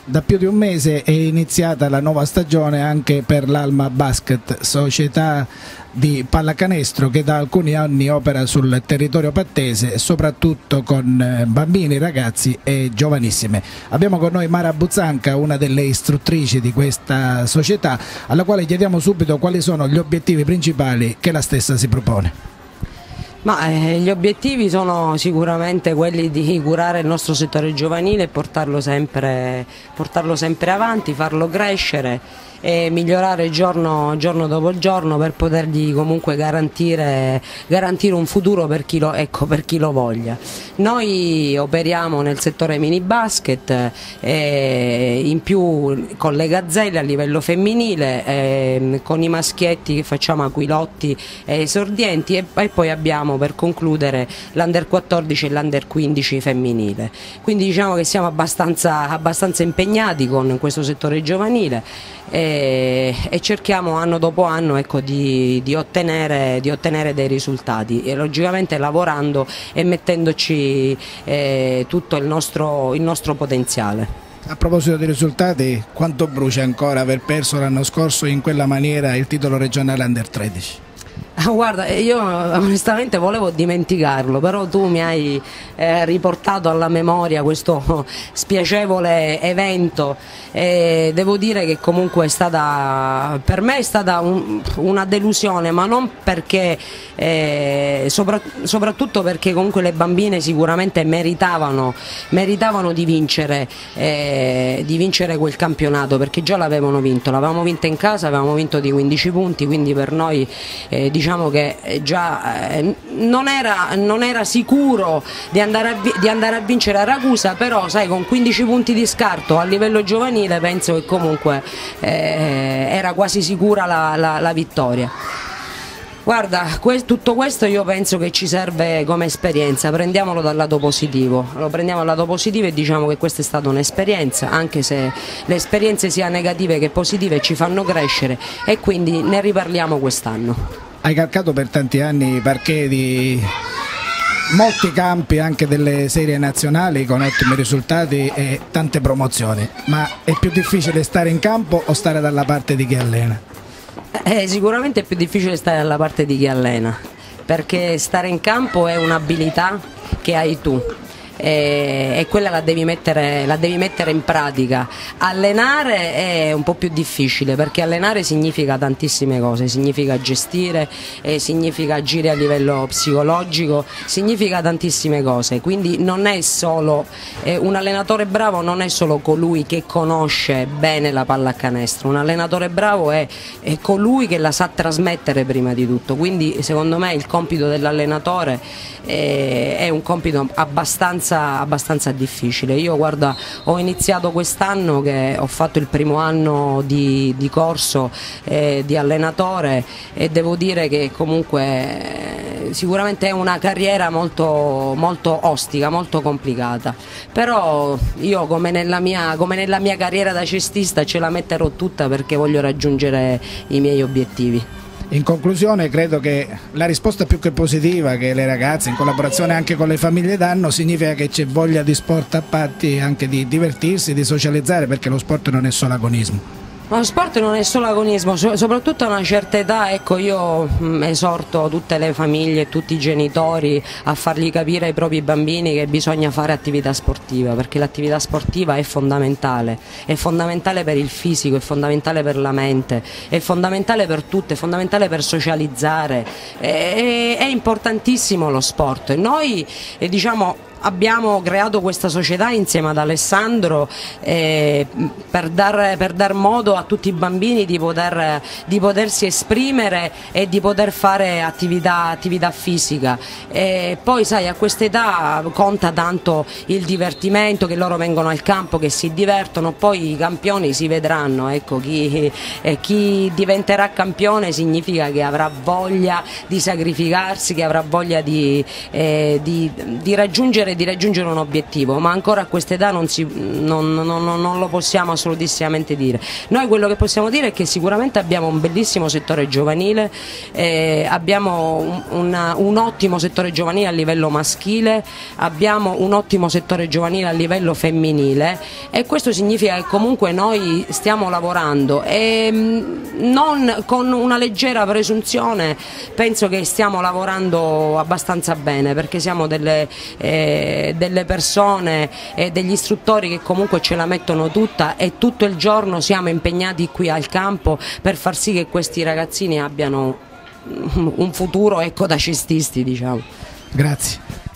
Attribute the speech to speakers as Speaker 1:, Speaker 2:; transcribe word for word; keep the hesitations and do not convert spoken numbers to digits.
Speaker 1: Da più di un mese è iniziata la nuova stagione anche per l'Alma Basket, società di pallacanestro che da alcuni anni opera sul territorio pattese, soprattutto con bambini, ragazzi e giovanissime. Abbiamo con noi Mara Buzzanca, una delle istruttrici di questa società, alla quale chiediamo subito quali sono gli obiettivi principali che la stessa si propone.
Speaker 2: Ma, eh, gli obiettivi sono sicuramente quelli di curare il nostro settore giovanile e portarlo sempre, portarlo sempre avanti, farlo crescere e migliorare giorno, giorno dopo giorno per potergli comunque garantire, garantire un futuro per chi, lo, ecco, per chi lo voglia. Noi operiamo nel settore mini basket, eh, in più con le gazzelle a livello femminile, eh, con i maschietti che facciamo Aquilotti e esordienti e, e poi abbiamo per concludere l'Under quattordici e l'Under quindici femminile. Quindi diciamo che siamo abbastanza, abbastanza impegnati con questo settore giovanile e, e cerchiamo anno dopo anno, ecco, di, di, ottenere, di ottenere dei risultati e logicamente lavorando e mettendoci eh, tutto il nostro, il nostro potenziale.
Speaker 1: A proposito dei risultati, quanto brucia ancora aver perso l'anno scorso in quella maniera il titolo regionale Under tredici?
Speaker 2: Guarda, io onestamente volevo dimenticarlo, però tu mi hai eh, riportato alla memoria questo spiacevole evento e devo dire che comunque è stata, per me è stata un, una delusione, ma non perché, eh, sopra, soprattutto perché comunque le bambine sicuramente meritavano, meritavano di vincere, eh, di vincere quel campionato, perché già l'avevano vinto, l'avevamo vinto in casa, avevamo vinto di quindici punti, quindi per noi eh, diciamo Diciamo che già eh, non, era, non era sicuro di andare, a, di andare a vincere a Ragusa, però sai, con quindici punti di scarto a livello giovanile penso che comunque eh, era quasi sicura la, la, la vittoria. Guarda, que tutto questo io penso che ci serve come esperienza, prendiamolo dal lato positivo, lo prendiamo dal lato positivo e diciamo che questa è stata un'esperienza, anche se le esperienze sia negative che positive ci fanno crescere e quindi ne riparliamo quest'anno.
Speaker 1: Hai calcato per tanti anni i parquet di molti campi, anche delle serie nazionali, con ottimi risultati e tante promozioni, ma è più difficile stare in campo o stare dalla parte di chi allena?
Speaker 2: Eh, sicuramente è più difficile stare dalla parte di chi allena, perché stare in campo è un'abilità che hai tu e, e quella la devi, mettere, la devi mettere in pratica. Allenare è un po' più difficile, perché allenare significa tantissime cose, significa gestire, eh, significa agire a livello psicologico, significa tantissime cose, quindi non è solo eh, un allenatore bravo non è solo colui che conosce bene la pallacanestro, un allenatore bravo è, è colui che la sa trasmettere prima di tutto, quindi secondo me il compito dell'allenatore eh, è un compito abbastanza abbastanza difficile. Io guarda, ho iniziato quest'anno che ho fatto il primo anno di, di corso eh, di allenatore e devo dire che comunque eh, sicuramente è una carriera molto, molto ostica, molto complicata, però io come nella, mia, come nella mia carriera da cestista ce la metterò tutta perché voglio raggiungere i miei obiettivi.
Speaker 1: In conclusione, credo che la risposta più che positiva che le ragazze in collaborazione anche con le famiglie danno significa che c'è voglia di sport a patti, anche di divertirsi, di socializzare, perché lo sport non è solo agonismo.
Speaker 2: Lo sport non è solo agonismo, soprattutto a una certa età, ecco, io mh, esorto tutte le famiglie e tutti i genitori a fargli capire ai propri bambini che bisogna fare attività sportiva, perché l'attività sportiva è fondamentale, è fondamentale per il fisico, è fondamentale per la mente, è fondamentale per tutto, è fondamentale per socializzare, è, è importantissimo lo sport. Noi eh, diciamo abbiamo creato questa società insieme ad Alessandro eh, per, dar, per dar modo a tutti i bambini di, poter, di potersi esprimere e di poter fare attività, attività fisica. E poi sai, a quest'età conta tanto il divertimento, che loro vengono al campo, che si divertono, poi i campioni si vedranno, ecco, chi, eh, chi diventerà campione significa che avrà voglia di sacrificarsi, che avrà voglia di, eh, di, di raggiungere cercare di raggiungere un obiettivo, ma ancora a questa età non, si, non, non, non lo possiamo assolutissimamente dire. Noi quello che possiamo dire è che sicuramente abbiamo un bellissimo settore giovanile, eh, abbiamo un, una, un ottimo settore giovanile a livello maschile, abbiamo un ottimo settore giovanile a livello femminile, e questo significa che comunque noi stiamo lavorando e non con una leggera presunzione, penso che stiamo lavorando abbastanza bene, perché siamo delle, eh, delle persone e degli istruttori che comunque ce la mettono tutta, e tutto il giorno siamo impegnati qui al campo per far sì che questi ragazzini abbiano un futuro, ecco, da cestisti, diciamo.
Speaker 1: Grazie.